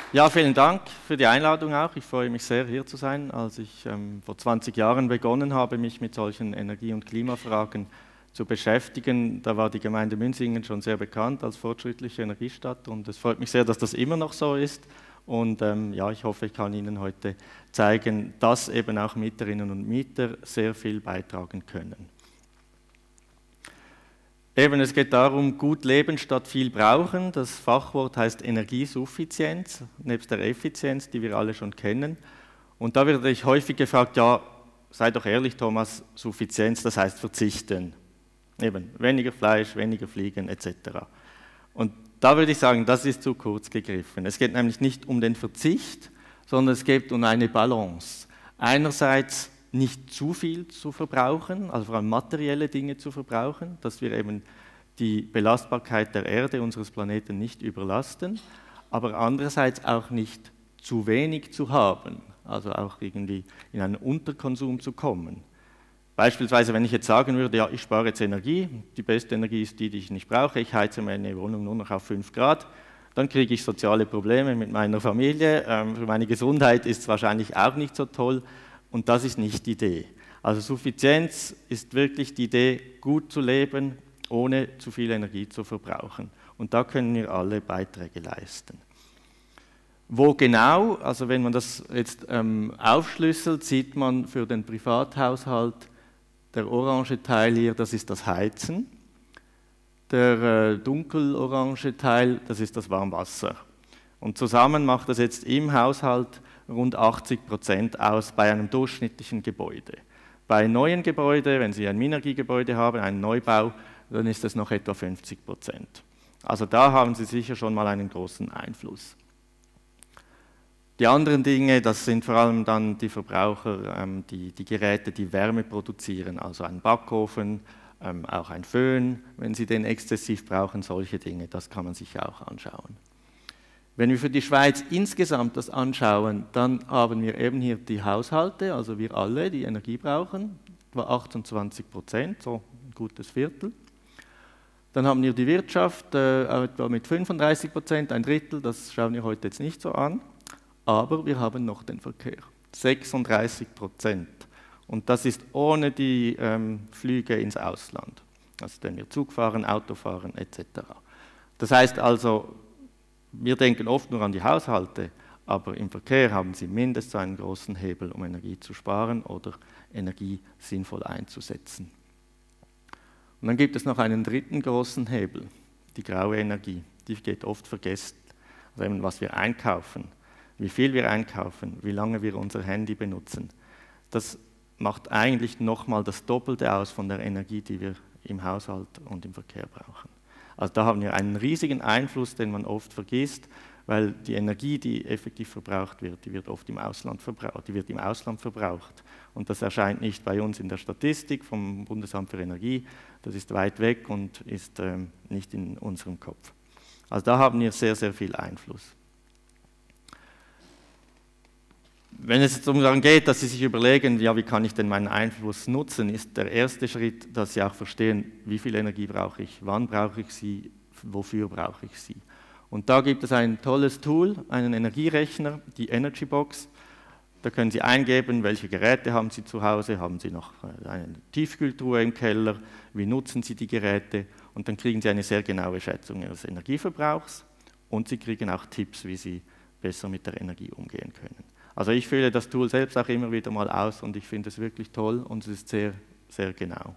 Ja, vielen Dank für die Einladung auch. Ich freue mich sehr, hier zu sein. Als ich vor 20 Jahren begonnen habe, mich mit solchen Energie- und Klimafragen zu beschäftigen, da war die Gemeinde Münsingen schon sehr bekannt als fortschrittliche Energiestadt und es freut mich sehr, dass das immer noch so ist. Und ja, ich hoffe, ich kann Ihnen heute zeigen, dass eben auch Mieterinnen und Mieter sehr viel beitragen können. Eben, es geht darum, gut leben statt viel brauchen. Das Fachwort heißt Energiesuffizienz, nebst der Effizienz, die wir alle schon kennen. Und da werde ich häufig gefragt, ja, sei doch ehrlich, Thomas, Suffizienz, das heißt verzichten. Eben, weniger Fleisch, weniger Fliegen etc. Und da würde ich sagen, das ist zu kurz gegriffen. Es geht nämlich nicht um den Verzicht, sondern es geht um eine Balance. Einerseits nicht zu viel zu verbrauchen, also vor allem materielle Dinge zu verbrauchen, dass wir eben die Belastbarkeit der Erde, unseres Planeten, nicht überlasten, aber andererseits auch nicht zu wenig zu haben, also auch irgendwie in einen Unterkonsum zu kommen. Beispielsweise, wenn ich jetzt sagen würde, ja, ich spare jetzt Energie, die beste Energie ist die, die ich nicht brauche, ich heize meine Wohnung nur noch auf 5 Grad, dann kriege ich soziale Probleme mit meiner Familie, für meine Gesundheit ist es wahrscheinlich auch nicht so toll. Und das ist nicht die Idee. Also Suffizienz ist wirklich die Idee, gut zu leben, ohne zu viel Energie zu verbrauchen. Und da können wir alle Beiträge leisten. Wo genau, also wenn man das jetzt aufschlüsselt, sieht man für den Privathaushalt, der orange Teil hier, das ist das Heizen. Der dunkelorange Teil, das ist das Warmwasser. Und zusammen macht das jetzt im Haushalt rund 80% aus bei einem durchschnittlichen Gebäude. Bei neuen Gebäuden, wenn Sie ein Minergie-Gebäude haben, einen Neubau, dann ist das noch etwa 50%. Also da haben Sie sicher schon mal einen großen Einfluss. Die anderen Dinge, das sind vor allem dann die Verbraucher, die Geräte, die Wärme produzieren, also ein Backofen, auch ein Föhn, wenn Sie den exzessiv brauchen, solche Dinge, das kann man sich auch anschauen. Wenn wir für die Schweiz insgesamt das anschauen, dann haben wir eben hier die Haushalte, also wir alle, die Energie brauchen, etwa 28%, so ein gutes Viertel. Dann haben wir die Wirtschaft, etwa mit 35%, ein Drittel, das schauen wir heute jetzt nicht so an, aber wir haben noch den Verkehr, 36%. Und das ist ohne die Flüge ins Ausland, also wenn wir Zug fahren, Auto fahren etc. Das heißt also, wir denken oft nur an die Haushalte, aber im Verkehr haben Sie mindestens einen großen Hebel, um Energie zu sparen oder Energie sinnvoll einzusetzen. Und dann gibt es noch einen dritten großen Hebel, die graue Energie. Die geht oft vergessen, also eben, was wir einkaufen, wie viel wir einkaufen, wie lange wir unser Handy benutzen. Das macht eigentlich nochmal das Doppelte aus von der Energie, die wir im Haushalt und im Verkehr brauchen. Also da haben wir einen riesigen Einfluss, den man oft vergisst, weil die Energie, die effektiv verbraucht wird, die wird oft im Ausland verbraucht. Und das erscheint nicht bei uns in der Statistik vom Bundesamt für Energie, das ist weit weg und ist nicht in unserem Kopf. Also da haben wir sehr, sehr viel Einfluss. Wenn es jetzt darum geht, dass Sie sich überlegen, ja, wie kann ich denn meinen Einfluss nutzen, ist der erste Schritt, dass Sie auch verstehen, wie viel Energie brauche ich, wann brauche ich sie, wofür brauche ich sie. Und da gibt es ein tolles Tool, einen Energierechner, die Energybox. Da können Sie eingeben, welche Geräte haben Sie zu Hause, haben Sie noch eine Tiefkühltruhe im Keller, wie nutzen Sie die Geräte und dann kriegen Sie eine sehr genaue Schätzung Ihres Energieverbrauchs und Sie kriegen auch Tipps, wie Sie besser mit der Energie umgehen können. Also ich fülle das Tool selbst auch immer wieder mal aus und ich finde es wirklich toll und es ist sehr, sehr genau.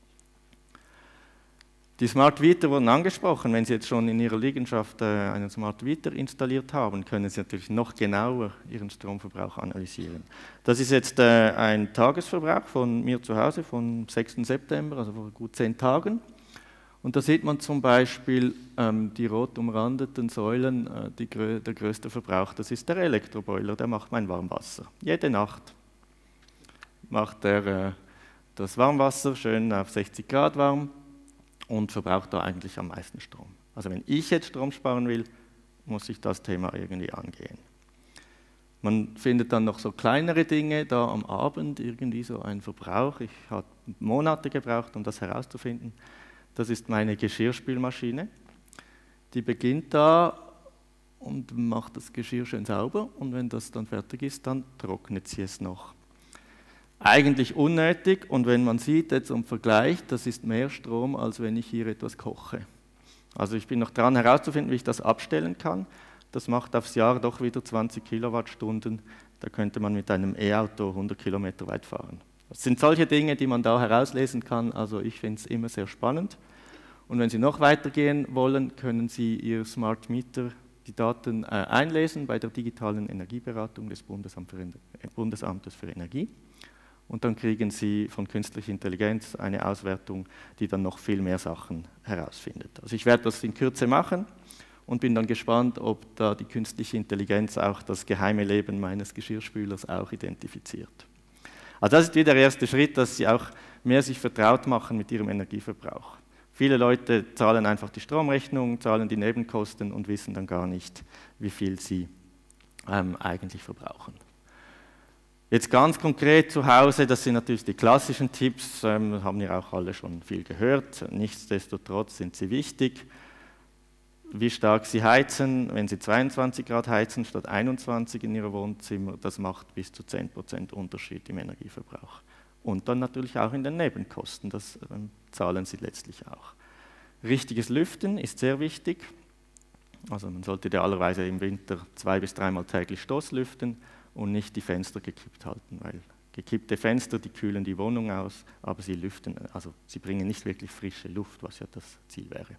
Die Smart Meter wurden angesprochen. Wenn Sie jetzt schon in Ihrer Liegenschaft einen Smart Meter installiert haben, können Sie natürlich noch genauer Ihren Stromverbrauch analysieren. Das ist jetzt ein Tagesverbrauch von mir zu Hause vom 6. September, also vor gut 10 Tagen. Und da sieht man zum Beispiel die rot umrandeten Säulen, der größte Verbrauch, das ist der Elektroboiler, der macht mein Warmwasser. Jede Nacht macht er das Warmwasser schön auf 60 Grad warm und verbraucht da eigentlich am meisten Strom. Also wenn ich jetzt Strom sparen will, muss ich das Thema irgendwie angehen. Man findet dann noch so kleinere Dinge, da am Abend irgendwie so ein Verbrauch. Ich habe Monate gebraucht, um das herauszufinden. Das ist meine Geschirrspülmaschine. Die beginnt da und macht das Geschirr schön sauber und wenn das dann fertig ist, dann trocknet sie es noch. Eigentlich unnötig und wenn man sieht jetzt im Vergleich, das ist mehr Strom, als wenn ich hier etwas koche. Also ich bin noch dran herauszufinden, wie ich das abstellen kann. Das macht aufs Jahr doch wieder 20 Kilowattstunden. Da könnte man mit einem E-Auto 100 Kilometer weit fahren. Das sind solche Dinge, die man da herauslesen kann. Also ich finde es immer sehr spannend. Und wenn Sie noch weitergehen wollen, können Sie Ihr Smart Meter, die Daten einlesen bei der digitalen Energieberatung des Bundesamtes für Energie. Und dann kriegen Sie von künstlicher Intelligenz eine Auswertung, die dann noch viel mehr Sachen herausfindet. Also ich werde das in Kürze machen und bin dann gespannt, ob da die künstliche Intelligenz auch das geheime Leben meines Geschirrspülers auch identifiziert. Also das ist wieder der erste Schritt, dass Sie auch mehr sich vertraut machen mit Ihrem Energieverbrauch. Viele Leute zahlen einfach die Stromrechnung, zahlen die Nebenkosten und wissen dann gar nicht, wie viel sie eigentlich verbrauchen. Jetzt ganz konkret zu Hause, das sind natürlich die klassischen Tipps, haben ja auch alle schon viel gehört. Nichtsdestotrotz sind sie wichtig. Wie stark Sie heizen, wenn Sie 22 Grad heizen statt 21 in Ihrem Wohnzimmer, das macht bis zu 10% Unterschied im Energieverbrauch. Und dann natürlich auch in den Nebenkosten, das zahlen Sie letztlich auch. Richtiges Lüften ist sehr wichtig. Also man sollte idealerweise im Winter 2- bis 3-mal täglich Stoßlüften und nicht die Fenster gekippt halten, weil gekippte Fenster, die kühlen die Wohnung aus, aber sie lüften, also sie bringen nicht wirklich frische Luft, was ja das Ziel wäre.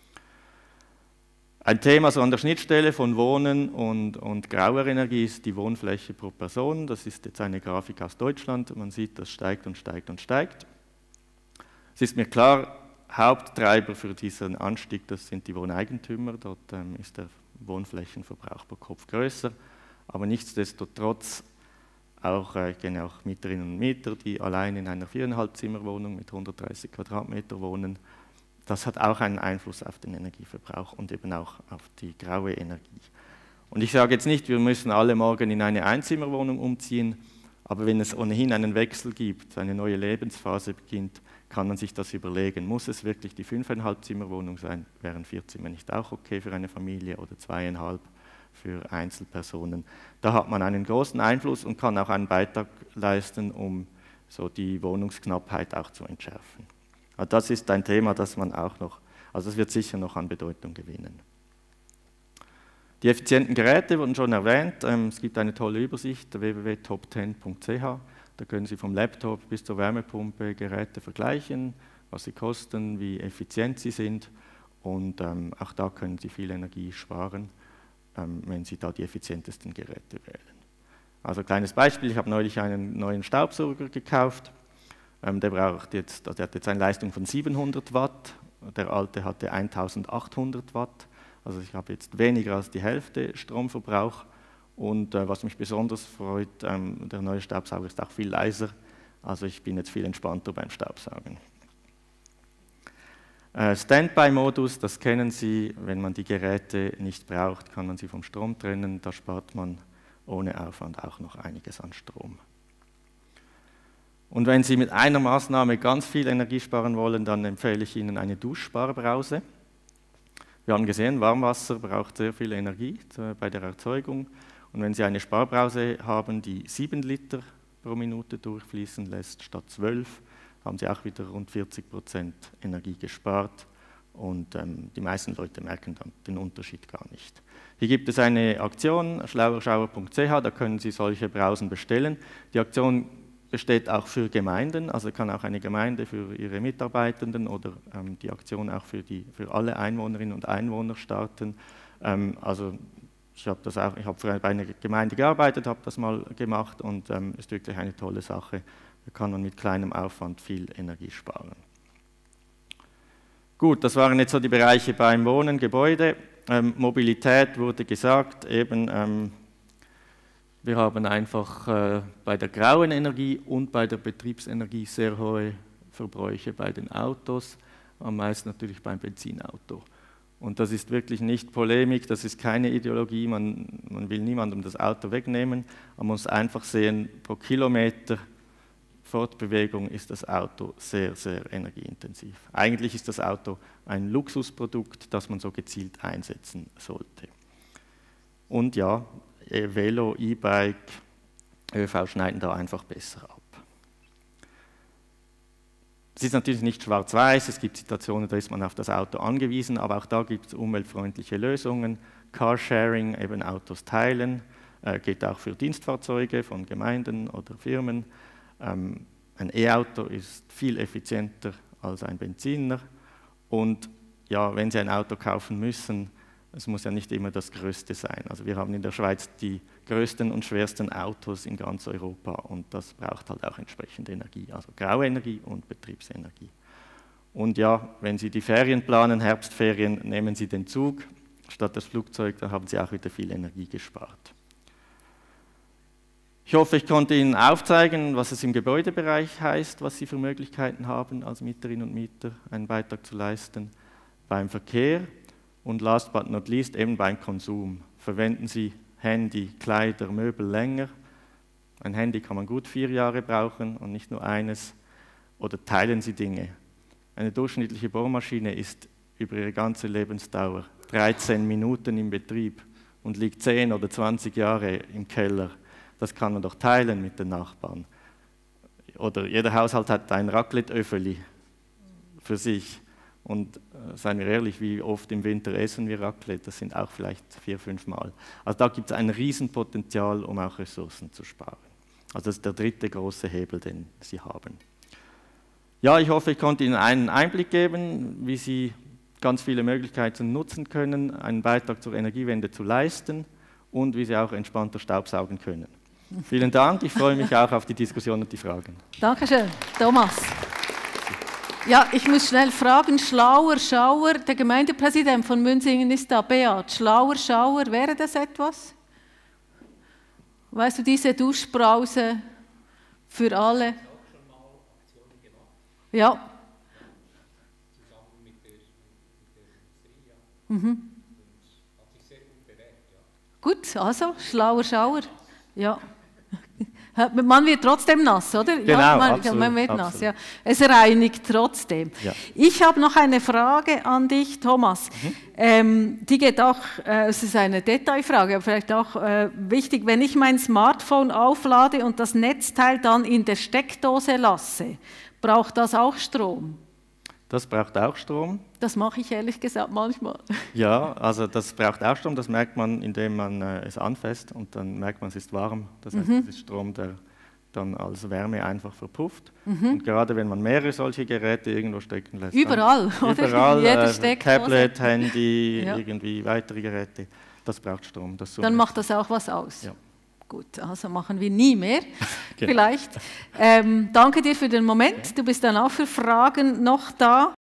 Ein Thema so an der Schnittstelle von Wohnen und grauer Energie ist die Wohnfläche pro Person. Das ist jetzt eine Grafik aus Deutschland. Man sieht, das steigt und steigt und steigt. Es ist mir klar, Haupttreiber für diesen Anstieg, das sind die Wohneigentümer. Dort ist der Wohnflächenverbrauch pro Kopf größer. Aber nichtsdestotrotz kennen auch Mieterinnen und Mieter, die allein in einer 4,5-Zimmer-Wohnung mit 130 Quadratmeter wohnen. Das hat auch einen Einfluss auf den Energieverbrauch und eben auch auf die graue Energie. Und ich sage jetzt nicht, wir müssen alle morgen in eine Einzimmerwohnung umziehen, aber wenn es ohnehin einen Wechsel gibt, eine neue Lebensphase beginnt, kann man sich das überlegen. Muss es wirklich die 5,5-Zimmer-Wohnung sein? Wären 4 Zimmer nicht auch okay für eine Familie oder 2,5 für Einzelpersonen? Da hat man einen großen Einfluss und kann auch einen Beitrag leisten, um so die Wohnungsknappheit auch zu entschärfen. Das ist ein Thema, das man auch noch, also es wird sicher noch an Bedeutung gewinnen. Die effizienten Geräte wurden schon erwähnt. Es gibt eine tolle Übersicht, www.top10.ch. Da können Sie vom Laptop bis zur Wärmepumpe Geräte vergleichen, was sie kosten, wie effizient sie sind. Und auch da können Sie viel Energie sparen, wenn Sie da die effizientesten Geräte wählen. Also ein kleines Beispiel, ich habe neulich einen neuen Staubsauger gekauft. Der hat jetzt eine Leistung von 700 Watt, der alte hatte 1800 Watt, also ich habe jetzt weniger als die Hälfte Stromverbrauch und was mich besonders freut, der neue Staubsauger ist auch viel leiser, also ich bin jetzt viel entspannter beim Staubsaugen. Standby-Modus, das kennen Sie, wenn man die Geräte nicht braucht, kann man sie vom Strom trennen, da spart man ohne Aufwand auch noch einiges an Strom. Und wenn Sie mit einer Maßnahme ganz viel Energie sparen wollen, dann empfehle ich Ihnen eine Duschsparbrause. Wir haben gesehen, Warmwasser braucht sehr viel Energie bei der Erzeugung. Und wenn Sie eine Sparbrause haben, die 7 Liter pro Minute durchfließen lässt, statt 12, haben Sie auch wieder rund 40% Energie gespart. Und die meisten Leute merken dann den Unterschied gar nicht. Hier gibt es eine Aktion, schlauerschauer.ch, da können Sie solche Brausen bestellen. Die Aktion besteht auch für Gemeinden, also kann auch eine Gemeinde für ihre Mitarbeitenden oder die Aktion auch für alle Einwohnerinnen und Einwohner starten. Also ich habe bei einer Gemeinde gearbeitet, habe das mal gemacht und ist wirklich eine tolle Sache. Da kann man mit kleinem Aufwand viel Energie sparen. Gut, das waren jetzt so die Bereiche beim Wohnen, Gebäude. Mobilität wurde gesagt, eben wir haben einfach bei der grauen Energie und bei der Betriebsenergie sehr hohe Verbräuche bei den Autos, am meisten natürlich beim Benzinauto. Und das ist wirklich nicht Polemik, das ist keine Ideologie, man will niemandem das Auto wegnehmen, man muss einfach sehen, pro Kilometer Fortbewegung ist das Auto sehr, sehr energieintensiv. Eigentlich ist das Auto ein Luxusprodukt, das man so gezielt einsetzen sollte. Und ja, Velo, E-Bike, ÖV schneiden da einfach besser ab. Es ist natürlich nicht schwarz-weiß, es gibt Situationen, da ist man auf das Auto angewiesen, aber auch da gibt es umweltfreundliche Lösungen. Carsharing, eben Autos teilen, geht auch für Dienstfahrzeuge von Gemeinden oder Firmen. Ein E-Auto ist viel effizienter als ein Benziner. Und ja, wenn Sie ein Auto kaufen müssen, es muss ja nicht immer das Größte sein. Also wir haben in der Schweiz die größten und schwersten Autos in ganz Europa und das braucht halt auch entsprechend Energie, also graue Energie und Betriebsenergie. Und ja, wenn Sie die Ferien planen, Herbstferien, nehmen Sie den Zug statt das Flugzeug, dann haben Sie auch wieder viel Energie gespart. Ich hoffe, ich konnte Ihnen aufzeigen, was es im Gebäudebereich heißt, was Sie für Möglichkeiten haben, als Mieterinnen und Mieter einen Beitrag zu leisten. Beim Verkehr und last but not least eben beim Konsum. Verwenden Sie Handy, Kleider, Möbel länger. Ein Handy kann man gut 4 Jahre brauchen und nicht nur eines. Oder teilen Sie Dinge. Eine durchschnittliche Bohrmaschine ist über ihre ganze Lebensdauer 13 Minuten im Betrieb und liegt 10 oder 20 Jahre im Keller. Das kann man doch teilen mit den Nachbarn. Oder jeder Haushalt hat ein Raclette-Öffeli für sich. Und seien wir ehrlich, wie oft im Winter essen wir Raclette? Das sind auch vielleicht 4-5 Mal. Also da gibt es ein Riesenpotenzial, um auch Ressourcen zu sparen. Also das ist der dritte große Hebel, den Sie haben. Ja, ich hoffe, ich konnte Ihnen einen Einblick geben, wie Sie ganz viele Möglichkeiten nutzen können, einen Beitrag zur Energiewende zu leisten und wie Sie auch entspannter staubsaugen können. Vielen Dank, ich freue mich auch auf die Diskussion und die Fragen. Dankeschön, Thomas. Ja, ich muss schnell fragen, Schlauer Schauer, der Gemeindepräsident von Münsingen ist da, Beat. Schlauer Schauer, wäre das etwas? Weißt du, diese Duschbrause für alle? Ich habe auch schon mal Aktionen gemacht. Ja. Zusammen mit der Industrie, ja. Und hat sich sehr gut bewährt, ja. Gut, also, Schlauer Schauer, ja. Man wird trotzdem nass, oder? Genau, ja, absolut, man wird nass, ja. Es reinigt trotzdem. Ja. Ich habe noch eine Frage an dich, Thomas. Die geht auch, es ist eine Detailfrage, aber vielleicht auch wichtig. Wenn ich mein Smartphone auflade und das Netzteil dann in der Steckdose lasse, braucht das auch Strom? Das braucht auch Strom. Das mache ich ehrlich gesagt manchmal. Ja, also das braucht auch Strom, das merkt man, indem man es anfasst und dann merkt man, es ist warm. Das heißt, das ist Strom, der dann als Wärme einfach verpufft. Und gerade wenn man mehrere solche Geräte irgendwo stecken lässt. Überall, oder? Überall, Jede Steckdose. Tablet, Handy, ja. Irgendwie weitere Geräte, das braucht Strom. Das dann macht das auch was aus. Ja. Gut, also machen wir nie mehr, genau. Vielleicht. Danke dir für den Moment. Du bist dann auch für Fragen noch da.